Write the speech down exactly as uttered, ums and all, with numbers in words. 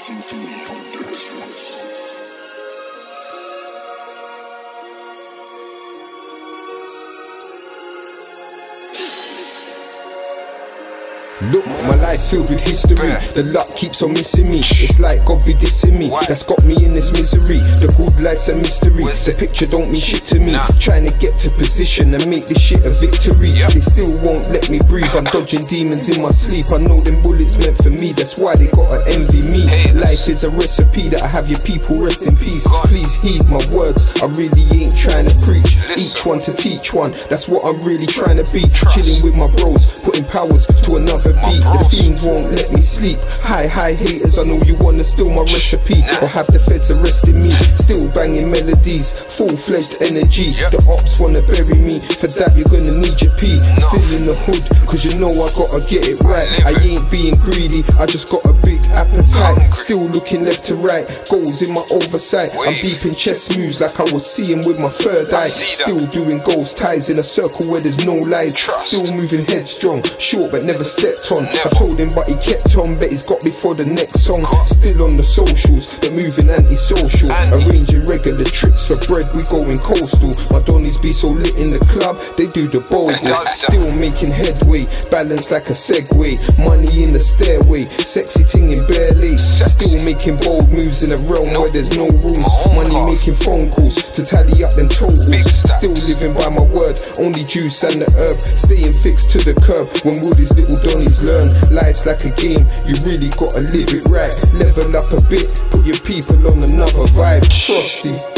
Look, my life's filled with history. The luck keeps on missing me. It's like God be dissing me. That's got me in this misery. The good life's a mystery. The picture don't mean shit to me. Trying to get to position and make this shit a victory. They still won't let me breathe. I'm dodging demons in my sleep. I know them bullets meant for me. That's why they gotta envy me. Life is a recipe that I have your people rest in peace. Please heed my words. I really ain't trying to preach. Each one to teach one. That's what I'm really trying to be. Chilling with my bros, putting powers to another beat. The fiends won't let me sleep. Hi, hi haters, I know you wanna steal my recipe, or have the feds arresting me. Still banging melodies, full-fledged energy. The ops wanna bury me, for that you're gonna need your pee. Still in the hood, cause you know I gotta get it right. I ain't being greedy, I just got a big appetite. Still looking left to right, goals in my oversight. I'm deep in chess moves like I was seeing with my third eye. Still doing ghost ties in a circle where there's no lies. Still moving headstrong, short but never stepped on. I told him but he kept on, bet he's got me for the next song. Still on the socials, but moving anti-social. Arranging regular trips for bread, we going coastal. My donnies be so lit in the club, they do the bowl. Still making headway, balanced like a Segway. Money in the stairway, sexy ting in bare lace. Still making bold moves in a realm where there's no rules. Money making phone calls to tally up them totals. Still living by my word, only juice and the herb. Staying fixed to the curb when will these little donnies learn? Life's like a game, you really gotta live it right. Level up a bit, put your people on another vibe. Frosty.